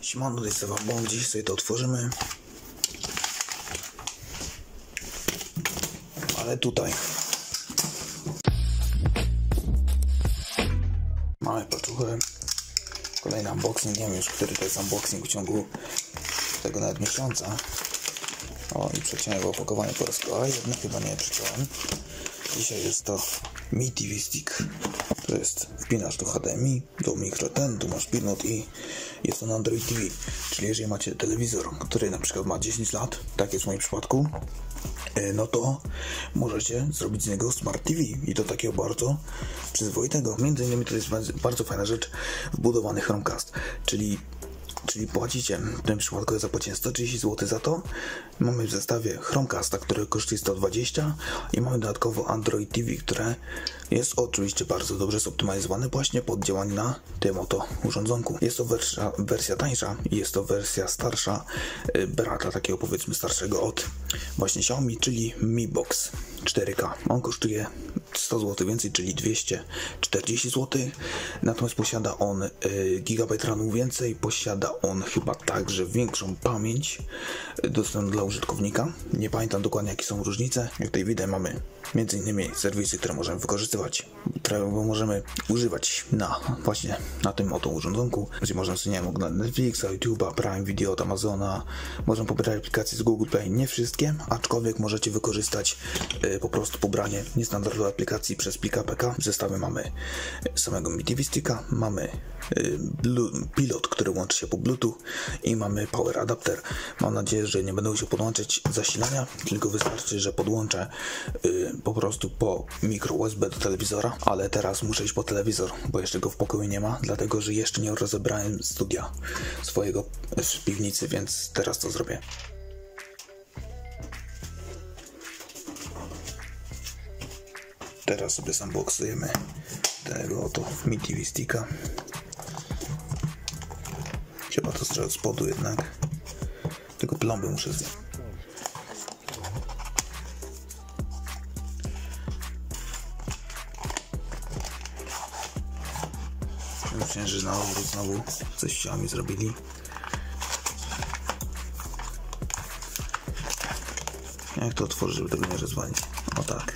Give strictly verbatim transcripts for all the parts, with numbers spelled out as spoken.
Siemano, to jest Sewabon, dziś sobie to otworzymy. Ale tutaj mamy paczuchę. Kolejny unboxing, nie wiem już, który to jest unboxing w ciągu tego nawet miesiąca. O, i przeciąłem opakowanie po raz kolejny, chyba nie przeciąłem. Dzisiaj jest to Mi T V Stick. To jest wpinasz do H D M I, do mikro ten, tu masz pilot i jest to na Android T V. Czyli jeżeli macie telewizor, który na przykład ma dziesięć lat, tak jest w moim przypadku, no to możecie zrobić z niego Smart T V i to takiego bardzo przyzwoitego. Między innymi to jest bardzo fajna rzecz, wbudowany Chromecast, czyli Czyli płacicie, w tym przypadku ja zapłaciłem sto trzydzieści złotych za to. Mamy w zestawie Chromecasta, który kosztuje sto dwadzieścia i mamy dodatkowo Android T V, które jest oczywiście bardzo dobrze zoptymalizowane właśnie pod działanie na tym oto urządzonku. Jest to wersja, wersja tańsza i jest to wersja starsza, brata takiego powiedzmy starszego od właśnie Xiaomi, czyli Mi Box cztery K. On kosztuje sto złotych więcej, czyli dwieście czterdzieści złotych. Natomiast posiada on y, gigabajt ramu więcej, posiada on chyba także większą pamięć dostępną dla użytkownika. Nie pamiętam dokładnie jakie są różnice. Jak tutaj widać, mamy między innymi serwisy, które możemy wykorzystywać, które możemy używać na właśnie na tym oto urządzonku, gdzie możemy sobie, nie wiem, oglądać Netflixa, YouTube'a, Prime Video od Amazona, możemy pobierać aplikacje z Google Play, nie wszystkie, aczkolwiek możecie wykorzystać y, po prostu pobranie niestandardowej aplikacji przez plik A P K. W zestawie mamy samego Mi T V Sticka, mamy y, Blue, pilot, który łączy się po Bluetooth i mamy power adapter. Mam nadzieję, że nie będę musiał podłączyć zasilania, tylko wystarczy, że podłączę y, po prostu po mikro U S B do telewizora, ale teraz muszę iść po telewizor, bo jeszcze go w pokoju nie ma, dlatego że jeszcze nie rozebrałem studia swojego z piwnicy, więc teraz to zrobię. Teraz sobie unboxujemy tego oto Mi T V Sticka. Chyba to strzał od spodu jednak. Tylko plomby muszę zdjąć. Myślę, że na odwrót znowu coś ścianami zrobili. Jak to otworzyć, żeby tego nie rozwalić? O tak.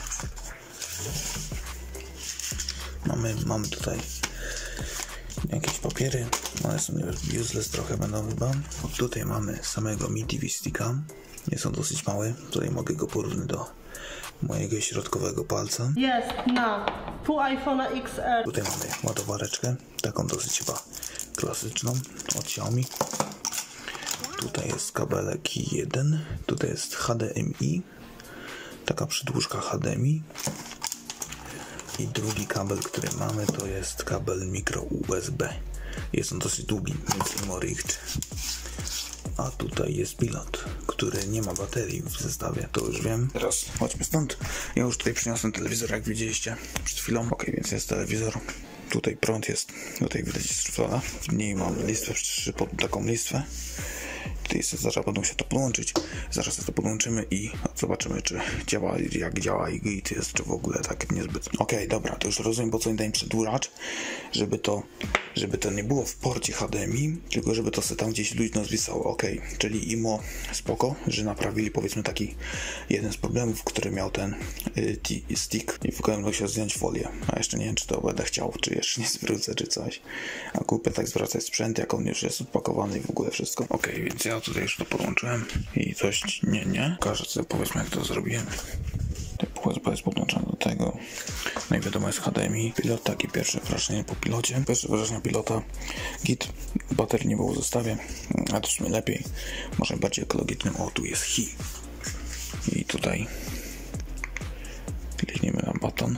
Mamy, mamy tutaj jakieś papiery, one są useless trochę będą chyba. Tutaj mamy samego Mi T V Sticka, jest on dosyć mały, tutaj mogę go porównać do mojego środkowego palca. Jest na pół iPhone'a X R. Tutaj mamy ładowareczkę, taką dosyć chyba klasyczną od Xiaomi. Tutaj jest kabelek jeden, tutaj jest H D M I, taka przydłużka H D M I. I drugi kabel, który mamy, to jest kabel mikro U S B. Jest on dosyć długi, więc mimo richt. A tutaj jest pilot, który nie ma baterii w zestawie, to już wiem. Teraz chodźmy stąd. Ja już tutaj przyniosłem telewizor, jak widzieliście przed chwilą. Ok, więc jest telewizor. Tutaj prąd jest, tutaj widać jest szuflada. W niej mam listwę, pod taką listwę. Tutaj zaraz będą się to podłączyć. Zaraz to podłączymy i zobaczymy, czy działa, jak działa i to jest, czy w ogóle tak niezbyt. Okej, okay, dobra, to już rozumiem, po co im dałem przedłużacz, żeby to, żeby to nie było w porcie H D M I, tylko żeby to sobie tam gdzieś luźno zwisało. Okej, okay. Czyli imo spoko, że naprawili powiedzmy taki jeden z problemów, który miał ten y, stick i w końcu musiał zdjąć folię. A jeszcze nie wiem, czy to będę chciał, czy jeszcze nie zwrócę, czy coś. A kupię tak zwracać sprzęt, jak on już jest odpakowany i w ogóle wszystko. Okej, okay, więc ja tutaj już to podłączyłem i coś nie, nie. Pokażę sobie, powiedzmy, jak to zrobiłem. U S B jest podłączony do tego. No i wiadomo, jest H D M I. Pilot, takie pierwsze wrażenie po pilocie. Pierwsze wrażenie pilota git. Baterii nie było w zestawie, a to w sumie lepiej. Może bardziej ekologicznym. O, tu jest Hi. I tutaj klikniemy na baton.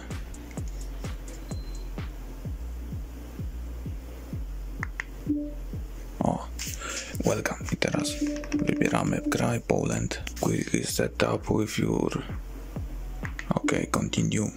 O, welcome. I teraz wybieramy kraj, Poland. Quickly set up with your... Ok, continue.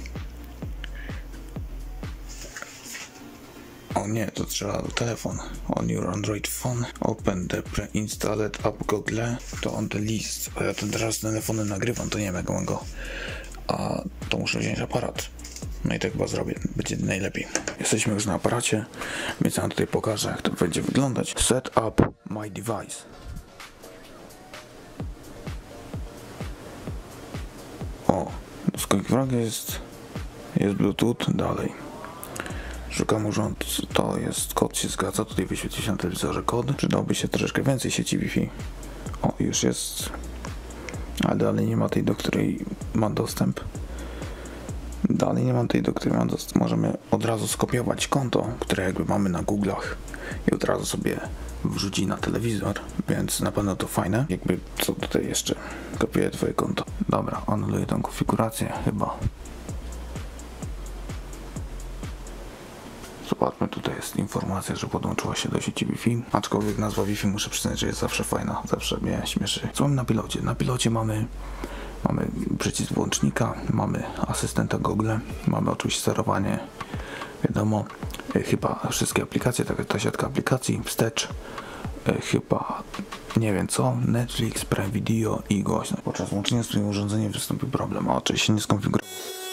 O nie, to trzeba telefon. On your Android phone. Open the pre-installed app Google. To on the list. A ja ten teraz telefonem nagrywam, to nie wiem jak mam go. A to muszę wziąć aparat. No i tak chyba zrobię, będzie najlepiej. Jesteśmy już na aparacie, więc ja wam tutaj pokażę, jak to będzie wyglądać. Set up my device. O, skonfiguracja jest, jest Bluetooth, dalej. Szukam urząd, to jest, kod się zgadza, tutaj wyświetli się na telewizorze kod. Przydałby się troszeczkę więcej sieci Wi-Fi. O, już jest, ale dalej nie ma tej, do której mam dostęp. Dalej nie mam tej, do której mam dostęp. Możemy od razu skopiować konto, które jakby mamy na Google'ach i od razu sobie wrzuci na telewizor, więc na pewno to fajne. Jakby co tutaj jeszcze, kopiuję twoje konto. Dobra, anuluję tą konfigurację chyba. Zobaczmy, tutaj jest informacja, że podłączyła się do sieci Wi-Fi, aczkolwiek nazwa Wi-Fi muszę przyznać, że jest zawsze fajna, zawsze mnie śmieszy. Co mamy na pilocie? Na pilocie mamy mamy przycisk włącznika, mamy asystenta Google, mamy oczywiście sterowanie, wiadomo, chyba wszystkie aplikacje, taka ta siatka aplikacji, wstecz, chyba nie wiem co, Netflix, Prime Video i głośność. Podczas łączenia z tym urządzeniem wystąpił problem, a oczywiście nie skonfigurował.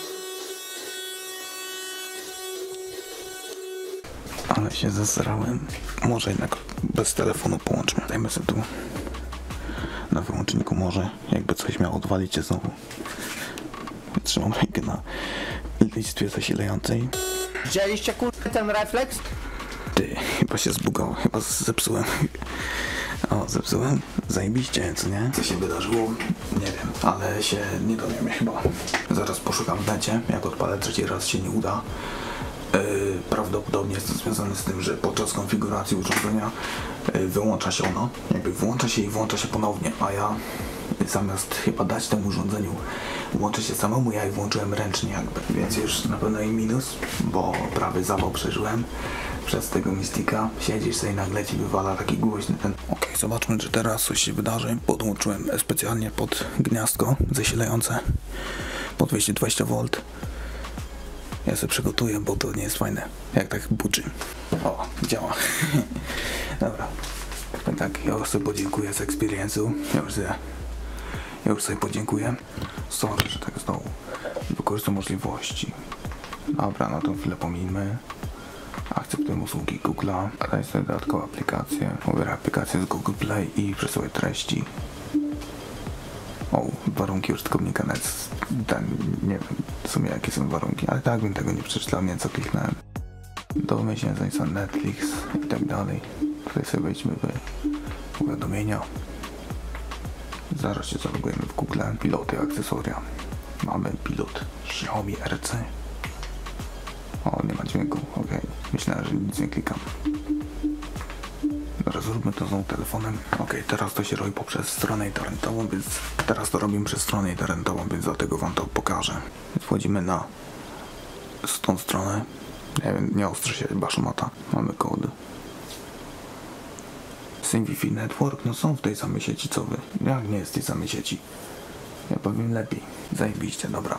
Ale się zesrałem. Może jednak bez telefonu połączmy. Dajmy sobie tu na wyłączniku, może jakby coś miało odwalić się znowu. Trzymam rękę na listwie zasilającej. Widzieliście kurde ten refleks? Ty, chyba się zbugował, chyba zepsułem. O, zepsułem? Zajebiście, co nie? Co się wydarzyło? Nie wiem, ale się nie dowiem chyba. Zaraz poszukam w necie, jak odpalę trzeci raz się nie uda. Yy, prawdopodobnie jest to związane z tym, że podczas konfiguracji urządzenia yy, wyłącza się ono, jakby włącza się i włącza się ponownie, a ja zamiast chyba dać temu urządzeniu włączyć się samemu, ja je włączyłem ręcznie jakby, więc już na pewno i minus, bo prawie zawał przeżyłem przez tego Mystica. Siedzisz sobie i nagle ci wywala taki głośny ten. Ok, zobaczmy, czy teraz coś się wydarzy. Podłączyłem specjalnie pod gniazdko zasilające pod dwieście dwadzieścia wolt. Ja sobie przygotuję, bo to nie jest fajne, jak tak buczy. O, działa. Dobra. Tak, ja już sobie podziękuję z experience'u. Ja już sobie, ja już sobie podziękuję. Sorry, że tak znowu wykorzystam możliwości. Dobra, no to chwilę pomijmy. Akceptuję usługi Google'a. Daj sobie dodatkową aplikację. Wybieraj aplikację z Google Play i przesyłaj treści. O, warunki użytkownika net, ten, nie wiem w sumie jakie są warunki, ale tak bym tego nie przeczytał, nie co kliknąłem. Domyślnie zainstaluj Netflix i tak dalej. Tutaj sobie wejdźmy w powiadomienia. Zaraz się zalogujemy w Google. Piloty, akcesoria. Mamy pilot Xiaomi R C. O, nie ma dźwięku, ok. Myślałem, że nic nie klikam. Teraz zróbmy to znowu telefonem. Ok, teraz to się robi poprzez stronę internetową, więc teraz to robimy przez stronę internetową, więc dlatego wam to pokażę. Więc wchodzimy na tą stronę. Nie wiem, nie ostrzy się baszmata. Mamy kod. Same Wi-Fi Network, no są w tej samej sieci co wy. Jak nie jest w tej samej sieci? Ja powiem lepiej. Zajebiście, dobra.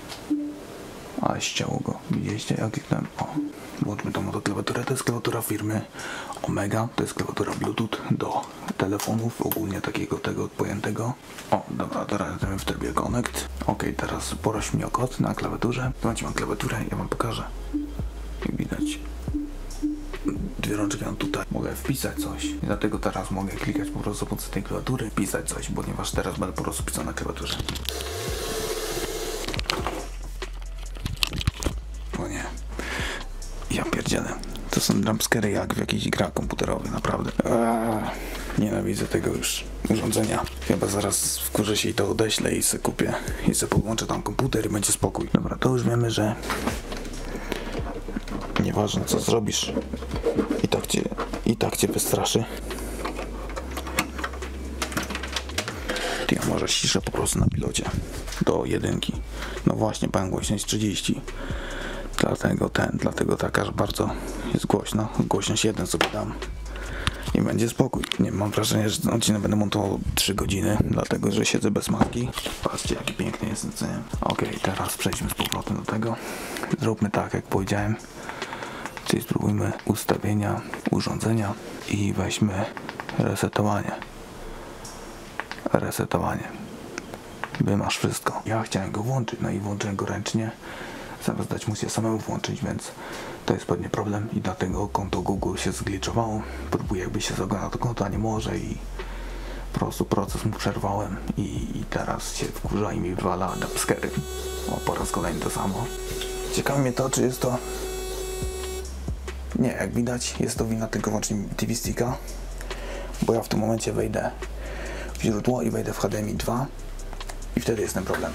A ścięło go. Widzieliście? Ja kliknąłem. O. Włączmy tą oto klawiaturę. To jest klawiatura firmy Omega. To jest klawiatura Bluetooth do telefonów. Ogólnie takiego tego pojętego. O, dobra, teraz jestem w trybie Connect. Ok, teraz poroś mnie o kod na klawiaturze. Zobaczcie, mam klawiaturę. Ja wam pokażę. Jak widać. Dwie rączki mam tutaj. Mogę wpisać coś. I dlatego teraz mogę klikać po prostu pod tej klawiatury. Pisać coś, ponieważ teraz będę po prostu pisał na klawiaturze. O nie. Ja pierdzielę. To są jumpscary jak w jakiejś grze komputerowej, naprawdę. Eee, nienawidzę tego już urządzenia. Chyba zaraz wkurzę się i to odeślę i sobie kupię. I sobie podłączę tam komputer i będzie spokój. Dobra, to już wiemy, że nieważne co zrobisz, i tak cię, i tak cię wystraszy. Ty, ja może ściszę po prostu na pilocie do jedynki. No właśnie, pan głośność trzydzieści. Dlatego ten, dlatego taka, że bardzo jest głośno. Głośność jeden sobie dam i będzie spokój. Nie mam wrażenia, że odcinek będę montował trzy godziny, dlatego że siedzę bez maski. Patrzcie, jaki piękny jest, co nie? Ok, teraz przejdźmy z powrotem do tego. Zróbmy tak, jak powiedziałem. Czyli spróbujmy ustawienia urządzenia i weźmy resetowanie. Resetowanie. Wymasz wszystko. Ja chciałem go włączyć, no i włączyłem go ręcznie. zamiast dać mu się samemu włączyć, więc to jest pewnie problem i dlatego konto Google się zgliczowało. Próbuję jakby się zaglądać na to konto, a nie może i po prostu proces mu przerwałem i, i teraz się wkurza i mi wywala jumpscary. O, po raz kolejny to samo. Ciekawi mnie to, czy jest to... Nie, jak widać jest to wina tylko wyłącznie T V Sticka, bo ja w tym momencie wejdę w źródło i wejdę w H D M I dwa i wtedy jest ten problem.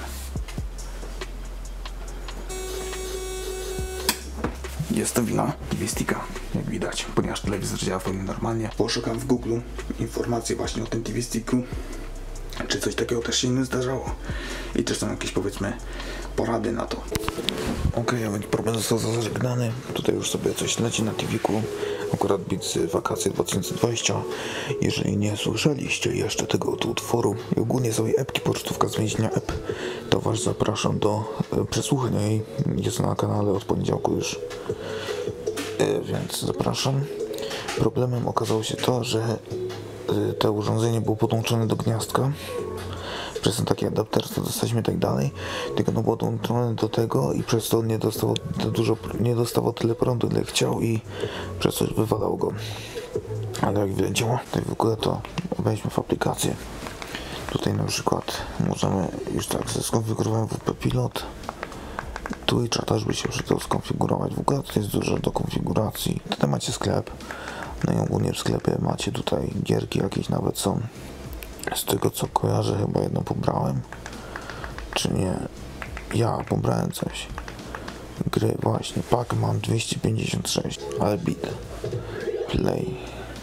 Jest to wina T V Sticka, jak widać, ponieważ telewizor działa w pełni normalnie. Poszukam w Google informacje właśnie o tym T V Sticku, czy coś takiego też się nie zdarzało i czy są jakieś, powiedzmy, porady na to. Ok, a więc problem został zażegnany. Tutaj już sobie coś leci na T V-ku. Akurat Beatsy Wakacje dwa tysiące dwadzieścia. Jeżeli nie słyszeliście jeszcze tego utworu i ogólnie sobie epki Pocztówka z więzienia ep, to was zapraszam do e, przesłuchania jej. Jest na kanale od poniedziałku już, e, więc zapraszam. Problemem okazało się to, że e, to urządzenie było podłączone do gniazdka przez ten taki adapter, co dostaliśmy i tak dalej, tylko no było podłączone do tego i przez to nie dostało dużo, nie dostawał tyle prądu, ile chciał i przez to wywalało go. Ale jak widać działa, to w ogóle to wejdźmy w aplikację. Tutaj na przykład możemy już tak skonfigurować W P Pilot. Twitcha też by się przydało skonfigurować. W ogóle to jest dużo do konfiguracji. Tutaj macie sklep. No i ogólnie w sklepie macie tutaj gierki jakieś nawet są. Z tego co kojarzę, chyba jedną pobrałem. Czy nie? Ja pobrałem coś. Gry właśnie. Pac-Man dwieście pięćdziesiąt sześć. Ale bit. Play.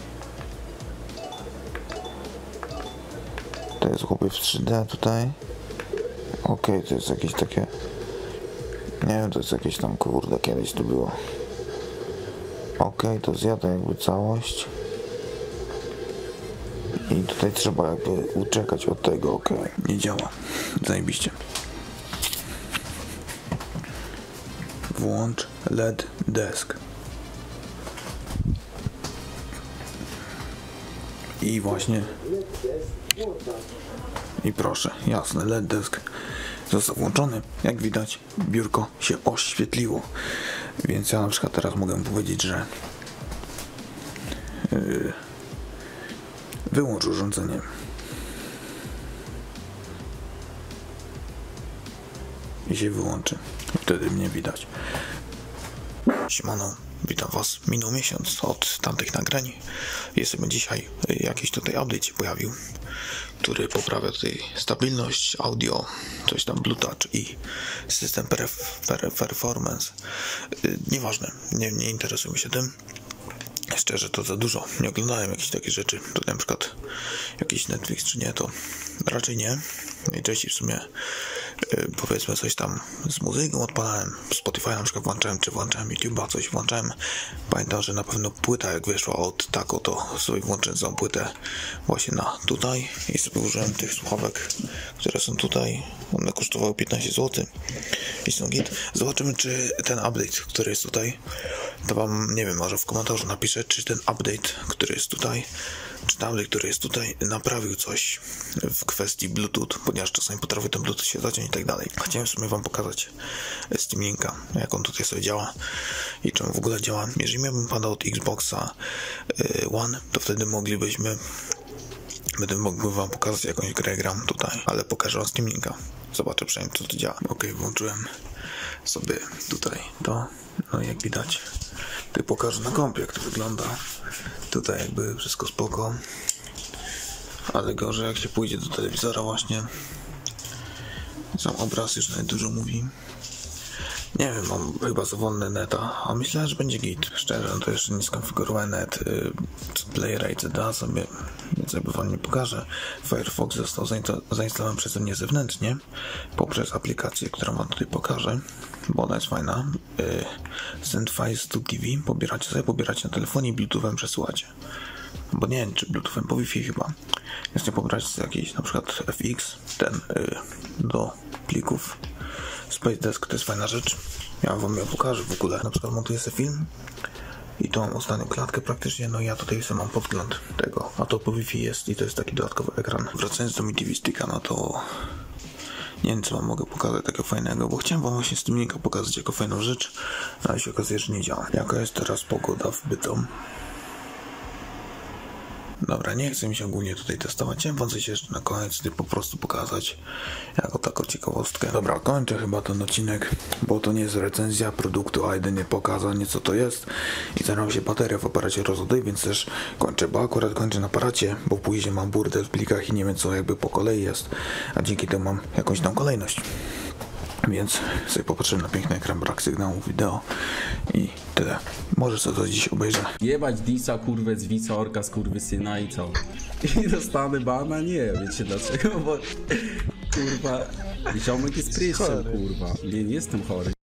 To jest chłopie w trzy D tutaj. Ok, to jest jakieś takie... Nie wiem, to jest jakieś tam, kurde, kiedyś to było. Ok, to zjada jakby całość. I tutaj trzeba jakby uczekać od tego, ok. Nie działa. Zajebiście. Włącz L E D Desk. I właśnie. I proszę, jasne, L E D Desk został włączony. Jak widać, biurko się oświetliło. Więc ja na przykład teraz mogę powiedzieć, że yy, wyłącz urządzenie. I się wyłączy. Wtedy mnie widać. Siemano, witam was. Minął miesiąc od tamtych nagrań. Jest sobie dzisiaj jakiś tutaj update się pojawił, który poprawia tutaj stabilność audio, coś tam Bluetooth i system performance. Nieważne, nie, nie interesuję się tym. Szczerze to za dużo. Nie oglądałem jakichś takich rzeczy. Tutaj na przykład jakiś Netflix czy nie, to raczej nie. Najczęściej w sumie yy, powiedzmy coś tam z muzyką odpalałem. Spotify na przykład włączałem, czy włączałem YouTube'a, coś włączałem. Pamiętam, że na pewno płyta jak wyszła od Taco, to sobie włączyłem tą płytę właśnie na tutaj i sobie użyłem tych słuchawek, które są tutaj. One kosztowały piętnaście złotych i są git. Zobaczymy, czy ten update, który jest tutaj, to wam, nie wiem, może w komentarzu napiszę, czy ten update, który jest tutaj, czy ten update, który jest tutaj, naprawił coś w kwestii Bluetooth, ponieważ czasami potrafi ten Bluetooth się zaciąć i tak dalej. Chciałem w sumie wam pokazać Steam Linka, jak on tutaj sobie działa i czemu w ogóle działa. Jeżeli miałbym pada od Xboxa One, to wtedy moglibyśmy Będę mógł wam pokazać jakąś grę gram tutaj, ale pokażę wam Steam Linka. Zobaczę przynajmniej, co tu działa. Ok, włączyłem sobie tutaj to. No i jak widać, tutaj pokażę na kompie, jak to wygląda. Tutaj jakby wszystko spoko. Ale gorzej jak się pójdzie do telewizora właśnie. Sam obraz już nawet dużo mówi. Nie wiem, mam chyba za wolny neta, a myślałem, że będzie git. Szczerze, to jeszcze nie skonfigurowałem net. Play rate da sobie, więc jakby wam nie pokażę. Firefox został zainstalowany przeze mnie zewnętrznie poprzez aplikację, którą wam tutaj pokażę, bo ona jest fajna. Send files to T V, pobieracie sobie, pobieracie na telefonie i bluetoothem przesyłacie. Bo nie wiem, czy bluetoothem po Wi-Fi chyba. Jest nie pobrać z jakiejś na przykład F X, ten do plików. Space Desk to jest fajna rzecz. Ja wam ją pokażę w ogóle. Na przykład montuję sobie film i to mam ostatnią klatkę praktycznie, no i ja tutaj sobie mam podgląd tego, a to po Wi-Fi jest i to jest taki dodatkowy ekran. Wracając do mi T V Sticka, no to Nie wiem, co wam mogę pokazać takiego fajnego, bo chciałem wam właśnie z tym linka pokazać jako fajną rzecz, ale się okazuje, że nie działa. Jaka jest teraz pogoda w Bytom? Dobra, nie chcę mi się ogólnie tutaj testować. Chciałem wam coś jeszcze na koniec tutaj po prostu pokazać jako taką ciekawostkę. Dobra, kończę chyba ten odcinek, bo to nie jest recenzja produktu, a jedynie pokazanie, co to jest. I zaraz się bateria w aparacie rozładuje, więc też kończę, bo akurat kończę na aparacie, bo później mam burdel w plikach i nie wiem, co jakby po kolei jest, a dzięki temu mam jakąś tam kolejność. Więc sobie popatrzyłem na piękny ekran, brak sygnału wideo i tyle. Może sobie to dziś obejrzę. Jebać Disa, kurwę, z Wica, orka, skurwysyna i co? I dostanę bana? Nie, wiecie dlaczego, bo kurwa, ziomek jest pryszczem, kurwa. Nie, nie jestem chory.